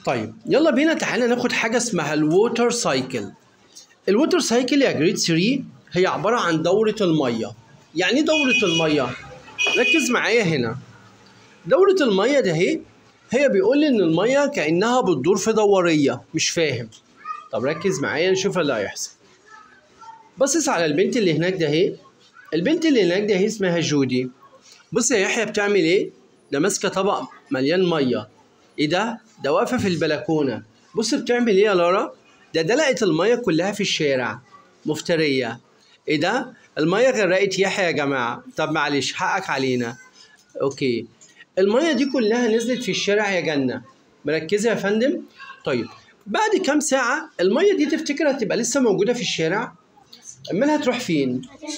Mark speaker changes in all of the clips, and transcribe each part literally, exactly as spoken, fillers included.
Speaker 1: طيب يلا بينا تعالى ناخد حاجه اسمها الووتر سايكل. الووتر سايكل يا جريد ثلاثة هي عباره عن دوره الميه. يعني ايه دوره الميه؟ ركز معايا هنا. دوره الميه ده هي هي بيقول لي ان الميه كانها بتدور في دوريه. مش فاهم؟ طب ركز معايا نشوف اللي هيحصل. بصص على البنت اللي هناك ده هي. البنت اللي هناك ده هي اسمها جودي. بص يا يحيى بتعمل ايه؟ ده ماسكه طبق مليان ميه. ايه ده؟ ده واقفه في البلكونه. بص بتعمل ايه يا لارا؟ ده دلقت الميه كلها في الشارع. مفتريه. ايه ده؟ الميه غرقت يحيى يا جماعه. طب معلش حقك علينا. اوكي. الميه دي كلها نزلت في الشارع يا جنه. مركزه يا فندم؟ طيب بعد كام ساعه الميه دي تفتكر هتبقى لسه موجوده في الشارع؟ امال هتروح فين؟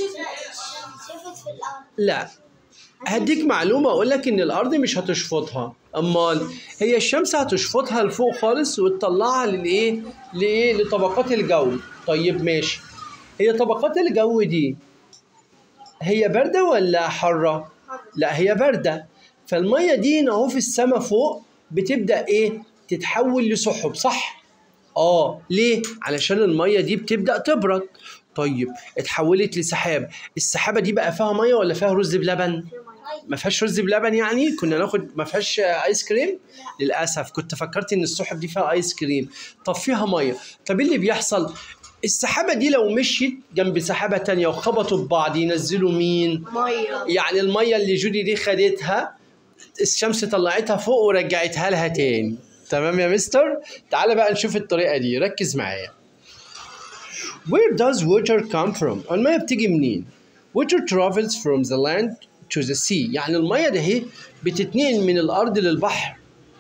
Speaker 2: هتشفط في الأرض.
Speaker 1: لا، هديك معلومة أقول لك إن الأرض مش هتشفطها، أمال هي الشمس هتشفطها لفوق خالص وتطلعها للإيه؟ لإيه؟ لطبقات الجو. طيب ماشي. هي طبقات الجو دي هي باردة ولا حارة؟ لا هي باردة. فالمية دي هنا أهو في السما فوق بتبدأ إيه؟ تتحول لسحب، صح؟ آه، ليه؟ علشان المية دي بتبدأ تبرد. طيب اتحولت لسحاب، السحابة دي بقى فيها مية ولا فيها رز بلبن؟ ما فيهاش رز بلبن. يعني كنا ناخد ما فيهاش ايس كريم؟ للاسف كنت فكرت ان السحب دي فيها ايس كريم. طب فيها ميه. طب ايه اللي بيحصل؟ السحابه دي لو مشيت جنب سحابه تانية وخبطوا ببعض ينزلوا مين؟
Speaker 2: ميه.
Speaker 1: يعني الميه اللي جودي دي خدتها الشمس طلعتها فوق ورجعتها لها تاني. تمام يا مستر؟ تعالى بقى نشوف الطريقه دي. ركز معايا. Where does water come from؟ الميه بتيجي منين؟ Water travels from the land to the sea. يعني الميه ده هي بتتنقل من الارض للبحر.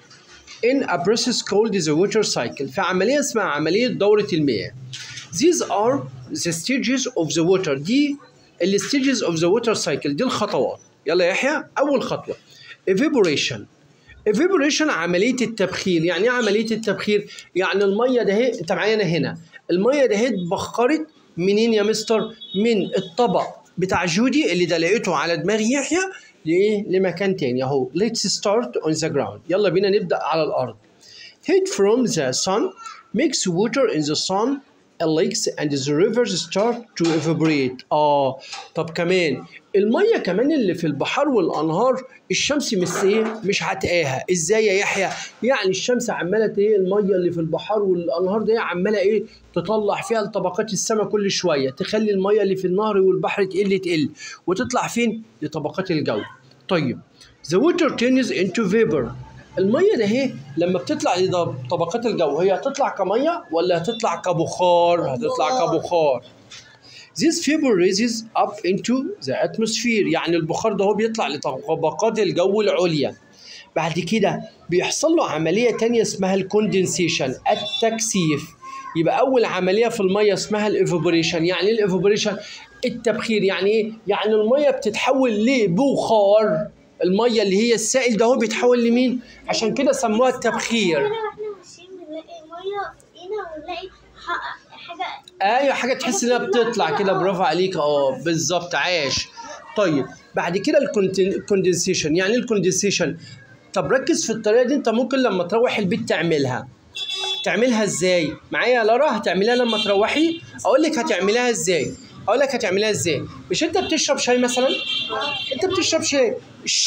Speaker 1: In a process called the water cycle. في عمليه اسمها عمليه دوره المياه. These are the stages of the water. دي ال stages of the water cycle. دي الخطوات. يلا يا يحيى. اول خطوه evaporation. evaporation عمليه التبخير. يعني ايه عمليه التبخير؟ يعني الميه ده هي انت معايا هنا. الميه ده هي اتبخرت منين يا مستر؟ من الطبق بتاع جودي اللي دلقته على دماغ يحيى لايه؟ لمكان تاني اهو. Let's start on the ground. يلا بينا نبدا على الارض. Heat from the sun makes water in the sun lakes and the rivers start to evaporate. اه طب كمان الميه كمان اللي في البحار والانهار الشمس مش ايه؟ مش هتقاها. ازاي يا يحيى؟ يعني الشمس عماله ايه؟ الميه اللي في البحار والانهار دي عماله ايه؟ تطلع فيها لطبقات السماء كل شويه، تخلي الميه اللي في النهر والبحر تقل تقل وتطلع فين؟ لطبقات الجو. طيب the water turns into vapor. الميه ده هي لما بتطلع لطبقات الجو هي هتطلع كميه ولا هتطلع كبخار؟ هتطلع كبخار. This vapor rises up into the atmosphere. يعني البخار ده هو بيطلع لطبقات الجو العليا. بعد كده بيحصل له عمليه تانية اسمها الكوندنسيشن، التكثيف. يبقى اول عمليه في الميه اسمها الايفابوريشن. يعني ايه الايفابوريشن؟ التبخير. يعني ايه؟ يعني الميه بتتحول لبخار. الميه اللي هي السائل ده هو بيتحول لمين؟ عشان كده سموها التبخير.
Speaker 2: احنا ماشيين بنلاقي ميه فوقينا ونلاقي حاجه.
Speaker 1: ايوه حاجه تحس انها بتطلع كده. برافو عليك. اه بالظبط عاش. طيب بعد كده الكوندنسيشن. يعني ايه الكوندنسيشن؟ طب ركز في الطريقه دي. انت ممكن لما تروح البيت تعملها. تعملها ازاي؟ معايا يا لارا؟ هتعملها لما تروحي؟ اقول لك هتعملها ازاي. اقول لك هتعملها ازاي. مش انت بتشرب شاي مثلا؟ انت بتشرب شاي.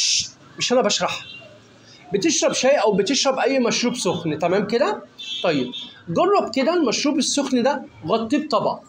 Speaker 1: مش انا بشرح. بتشرب شاي او بتشرب اي مشروب سخن، تمام كده؟ طيب جرب كده المشروب السخن ده غطيه بطبق.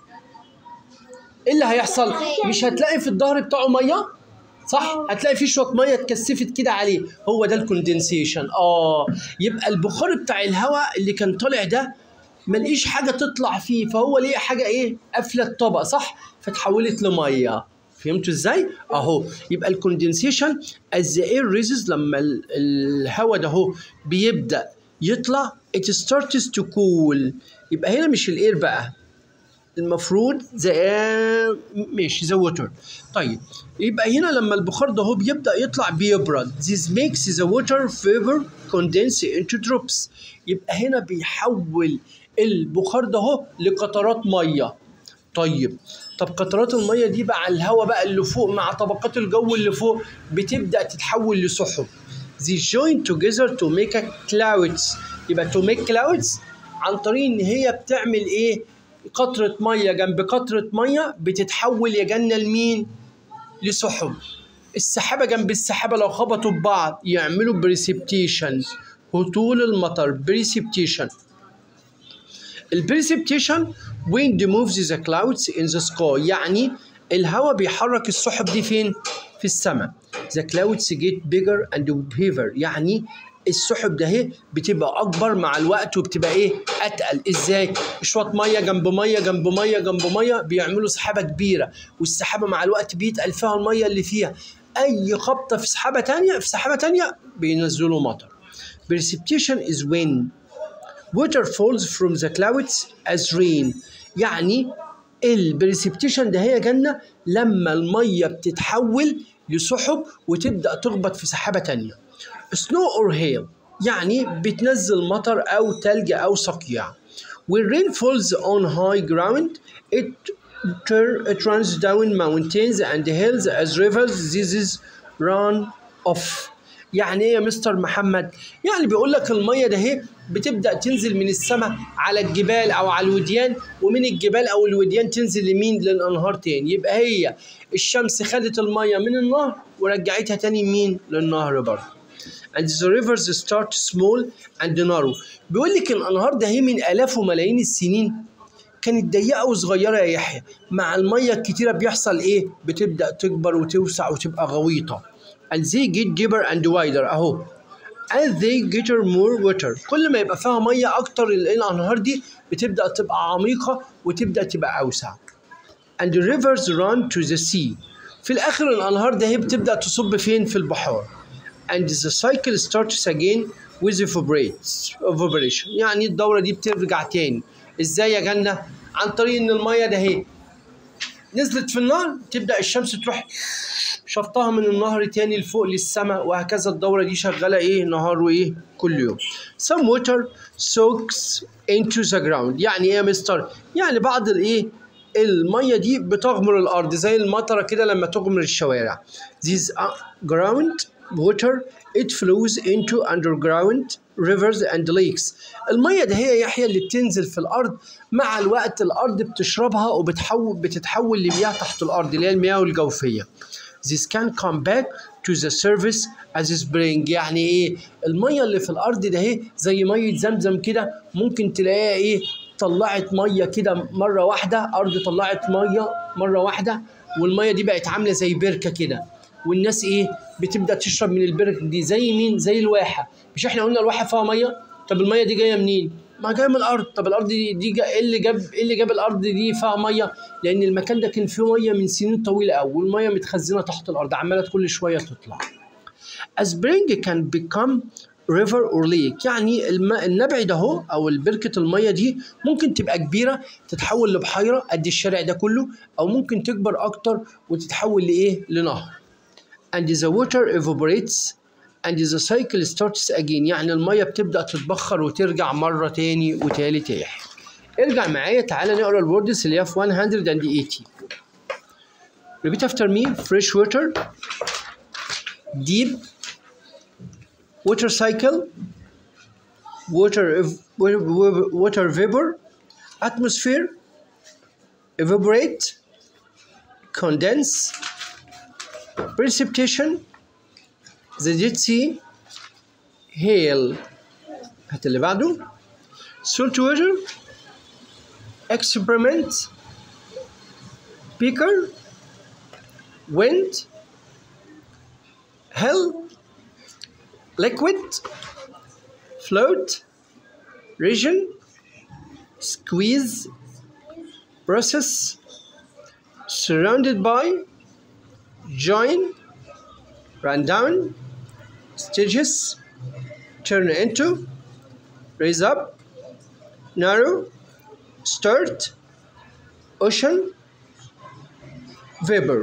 Speaker 1: ايه اللي هيحصل؟ مش هتلاقي في الظهر بتاعه ميه؟ صح؟ هتلاقي فيه شويه ميه اتكثفت كده عليه. هو ده الكوندنسيشن. اه يبقى البخار بتاع الهواء اللي كان طالع ده ملقيش حاجه تطلع فيه، فهو ليه حاجه ايه؟ قافله الطبق، صح؟ فتحولت لميه. فهمتوا ازاي؟ اهو يبقى الكوندنسيشن as the air rises. لما الهواء ده هو بيبدا يطلع it starts to cool. يبقى هنا مش الاير بقى، المفروض the air ماشي the water. طيب يبقى هنا لما البخار ده هو بيبدا يطلع بيبرد. this makes the water vapor condense into drops. يبقى هنا بيحول البخار ده هو لقطرات ميه. طيب طب قطرات الميه دي بقى على الهواء بقى اللي فوق مع طبقات الجو اللي فوق بتبدا تتحول لسحب. they join together to make a clouds. يبقى to make clouds عن طريق ان هي بتعمل ايه؟ قطرة مية جنب قطرة مية بتتحول يا جنة لمين؟ لسحب. السحابة جنب السحابة لو خبطوا ببعض يعملوا precipitation، هطول المطر. precipitation. الprecipitation wind moves the clouds in the sky، يعني الهواء بيحرك السحب دي فين؟ في السماء. The clouds get bigger and heavier، يعني السحب ده هي بتبقى اكبر مع الوقت وبتبقى ايه؟ اتقل. ازاي؟ شويه ميه جنب ميه جنب ميه جنب ميه بيعملوا سحابه كبيره، والسحابه مع الوقت بيتقل فيها الميه اللي فيها. اي خبطه في سحابه ثانيه في سحابه ثانيه بينزلوا مطر. Precipitation is when water falls from the clouds as rain، يعني البريسبتيشن ده هي جنة لما المية بتتحول لسحب وتبدأ تخبط في سحابة تانية. snow or hail يعني بتنزل مطر أو تلج أو صقيع. when rain falls on high ground it, it runs down mountains and hills as rivers. This is run off. يعني ايه يا مستر محمد؟ يعني بيقول لك الميه ده هي بتبدا تنزل من السماء على الجبال او على الوديان، ومن الجبال او الوديان تنزل لمين؟ للانهار تاني. يبقى هي الشمس خدت الميه من النهر ورجعتها تاني مين؟ للنهر برضه. and the rivers start small and narrow. بيقول لك الانهار ده هي من الاف وملايين السنين كانت ضيقه وصغيره يا يحيى، مع الميه الكتيره بيحصل ايه؟ بتبدا تكبر وتوسع وتبقى غويطه. and they get deeper and wider اهو. as they get more water، كل ما يبقى فيها ميه اكتر الانهار دي بتبدا تبقى عميقه وتبدا تبقى اوسع. and the rivers run to the sea. في الاخر الانهار ده هي بتبدا تصب فين؟ في البحار. and the cycle starts again with evaporation، يعني الدوره دي بترجع تاني. ازاي يا جنه؟ عن طريق ان الميه ده هي نزلت في النهر تبدا الشمس تروح شفطها من النهر تاني لفوق للسماء، وهكذا الدورة دي شغالة ايه؟ نهار وايه؟ كل يوم. Some water soaks into the ground. يعني ايه يا مستر؟ يعني بعض الايه؟ المية دي بتغمر الأرض زي المطرة كده لما تغمر الشوارع. This ground water it flows into underground rivers and lakes. المية ده هي يحيى اللي بتنزل في الأرض، مع الوقت الأرض بتشربها وبتحول بتتحول لمياه تحت الأرض اللي هي المياه الجوفية. This can come back to the surface as spring. يعني ايه؟ الميه اللي في الارض ده اهي زي ميه زمزم كده، ممكن تلاقيها ايه؟ طلعت ميه كده مره واحده، ارض طلعت ميه مره واحده، والميه دي بقت عامله زي بركه كده، والناس ايه؟ بتبدا تشرب من البركه دي. زي مين؟ زي الواحه. مش احنا قلنا الواحه فيها ميه؟ طب الميه دي جايه منين؟ ما جايه من الارض. طب الارض دي, دي ايه اللي جاب ايه اللي جاب الارض دي فيها ميه؟ لان المكان ده كان فيه ميه من سنين طويله قوي، والميه متخزنه تحت الارض عماله كل شويه تطلع. A spring can become river or lake. يعني الم... النبع ده هو او البركه الميه دي ممكن تبقى كبيره تتحول لبحيره قد الشارع ده كله، او ممكن تكبر اكتر وتتحول لايه؟ لنهر. And the water evaporates and the cycle starts again. يعني الميه بتبدا تتبخر وترجع مره تاني وتالت. ايه؟ ارجع معايا تعالى نقرا الوردز اللي هي في one hundred eighty. Repeat after me. fresh water, deep water cycle, water water vapor, atmosphere, evaporate, condense, precipitation, the Dead Sea, hail. هات اللي بعده. salt water, experiment, beaker, wind, hell, liquid, float, region, squeeze, process, surrounded by, join, run down, stages, turn into, raise up, narrow, start, ocean, vapor.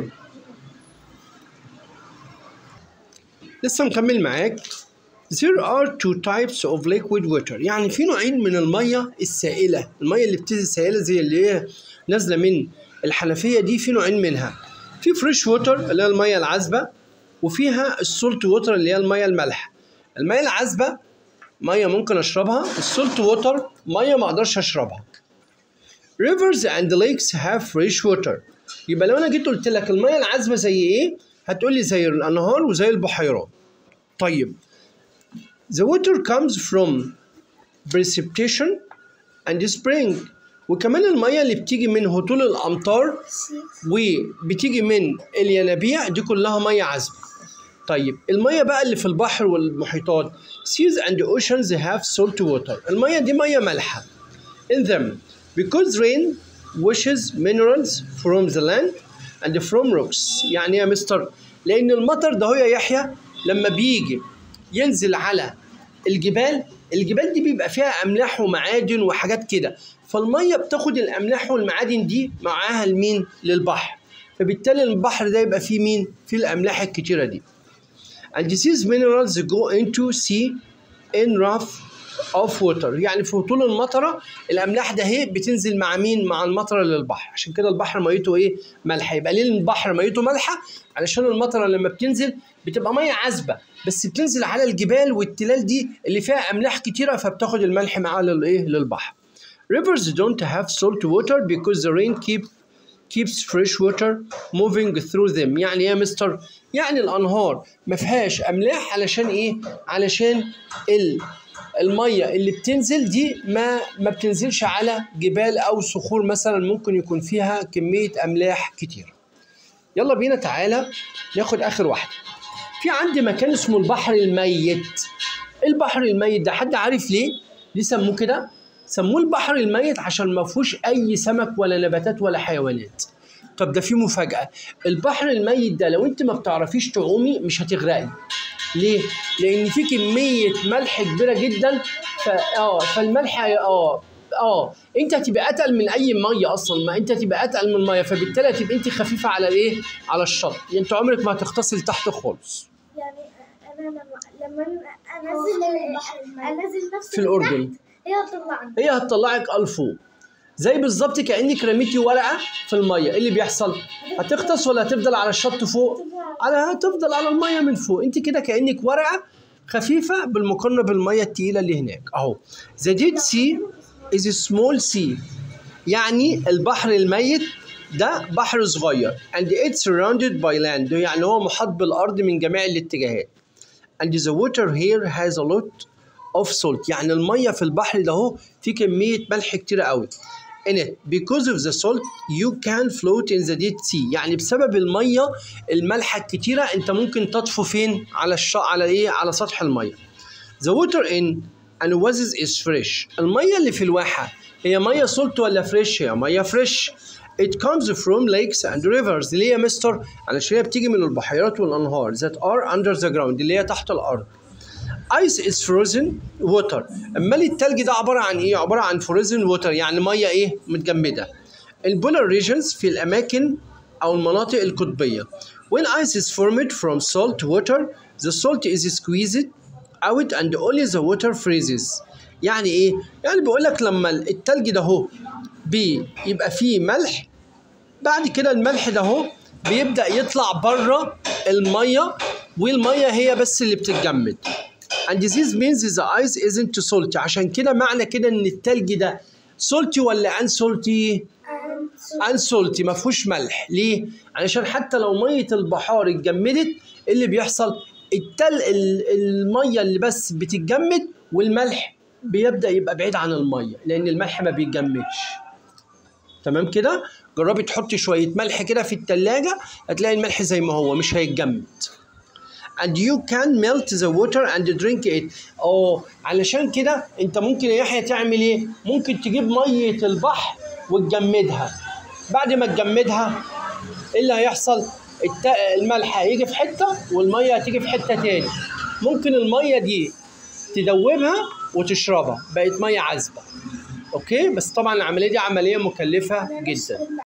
Speaker 1: لسه مكمل معاك. There are two types of liquid water. يعني في نوعين من المية السائلة. المية اللي بتنزل سائلة زي اللي هي نازلة من الحنفية دي، في نوعين منها. في فريش ووتر اللي هي المية العذبة، وفيها السولت ووتر اللي هي المية المالحة. الميه العذبه ميه ممكن اشربها، السولت ووتر ميه ما اقدرش اشربها. rivers and lakes have fresh water. يبقى لو انا جيت قلت لك الميه العذبه زي ايه؟ هتقول لي زي الانهار وزي البحيرات. طيب the water comes from precipitation and spring. وكمان الميه اللي بتيجي من هطول الامطار وبتيجي من الينابيع دي كلها ميه عذبه. طيب الميه بقى اللي في البحر والمحيطات seas and oceans have salt water. الميه دي ميه مالحه in them because rain washes minerals from the land and from rocks. يعني يا مستر لان المطر ده هو يا يحيى لما بيجي ينزل على الجبال، الجبال دي بيبقى فيها املاح ومعادن وحاجات كده، فالميه بتاخد الاملاح والمعادن دي معاها لمين؟ للبحر، فبالتالي البحر ده يبقى فيه مين؟ فيه الاملاح الكتيره دي. and these minerals go into sea in rough of water. يعني في طول المطره الاملاح ده هي بتنزل مع مين؟ مع المطره للبحر، عشان كده البحر ميته ايه؟ مالحه. يبقى ليه البحر ميته مالحه؟ علشان المطره لما بتنزل بتبقى ميه عذبه بس بتنزل على الجبال والتلال دي اللي فيها املاح كتيره فبتاخد الملح معاها للايه؟ للبحر. Rivers don't have salt water because the rain keep keeps fresh water moving through them. يعني ايه يا مستر؟ يعني الانهار ما فيهاش املاح علشان ايه؟ علشان ال الميه اللي بتنزل دي ما ما بتنزلش على جبال او صخور مثلا ممكن يكون فيها كميه املاح كتير. يلا بينا تعالى ناخد اخر واحده. في عندي مكان اسمه البحر الميت. البحر الميت ده حد عارف ليه؟ ليه سموه كده؟ سموه البحر الميت عشان ما فيهوش اي سمك ولا نباتات ولا حيوانات. طب ده في مفاجاه، البحر الميت ده لو انت ما بتعرفيش تعومي مش هتغرقي. ليه؟ لان في كميه ملح كبيره جدا ف اه فالملح اه اه انت هتبقى اتقل من اي ميه اصلا، ما انت هتبقى اتقل من الميه فبالتالي هتبقى انت خفيفه على الايه؟ على الشط، يعني انت عمرك ما هتغتسل تحت خالص.
Speaker 2: يعني انا لما لما انزل انزل نفسي
Speaker 1: في الاردن
Speaker 2: هي هتطلعني
Speaker 1: هي هتطلعك لفوق زي بالظبط كانك رميتي ورقه في الميه. ايه اللي بيحصل؟ هتغطس ولا هتفضل على الشط فوق؟ على هتفضل على الميه من فوق. انت كده كانك ورقه خفيفه بالمقارنه بالميه الثقيله اللي هناك اهو. The Dead Sea is a small sea. يعني البحر الميت ده بحر صغير and it's surrounded by land. يعني هو محاط بالارض من جميع الاتجاهات. and the water here has a lot of salt. يعني الميه في البحر ده اهو في كميه ملح كتير قوي. in it because of the salt you can float in the Dead Sea. يعني بسبب الميه المالحه الكتيره انت ممكن تطفو فين؟ على الش على ايه؟ على سطح الميه. the water in an oasis is fresh. الميه اللي في الواحه هي ميه سولت ولا فريش؟ هي ميه فريش. it comes from lakes and rivers. ليه يا مستر؟ علشان هي بتيجي من البحيرات والانهار that are under the ground اللي هي تحت الارض. ice is frozen water. امال التلج ده عباره عن ايه؟ عباره عن frozen water يعني ميه ايه؟ متجمده. البولار regions في الاماكن او المناطق القطبيه. when ice is formed from salt water the salt is squeezed out and only the water freezes. يعني ايه؟ يعني بيقول لك لما التلج ده اهو بيبقى فيه ملح بعد كده الملح ده اهو بيبدا يطلع بره الميه والميه هي بس اللي بتتجمد. and this means the ice isn't salty. عشان كده معنى كده ان التلج ده salty ولا unsalty؟ unsalty ما فيهوش ملح. ليه؟ علشان حتى لو ميه البحار اتجمدت اللي بيحصل التل الميه اللي بس بتتجمد والملح بيبدا يبقى بعيد عن الميه لان الملح ما بيتجمدش. تمام كده؟ جربي تحطي شويه ملح كده في التلاجة هتلاقي الملح زي ما هو مش هيتجمد. and you can melt the water and drink it. اه علشان كده انت ممكن يا يحيى تعمل ايه؟ ممكن تجيب ميه البحر وتجمدها. بعد ما تجمدها ايه اللي هيحصل؟ الت... الملح هيجي في حته والميه هتيجي في حته تاني. ممكن الميه دي تدوبها وتشربها بقت ميه عذبه. اوكي؟ بس طبعا العمليه دي عمليه مكلفه جدا.